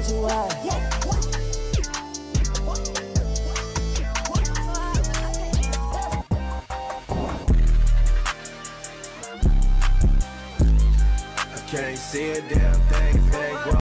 too high. Can't see a damn thing if it ain't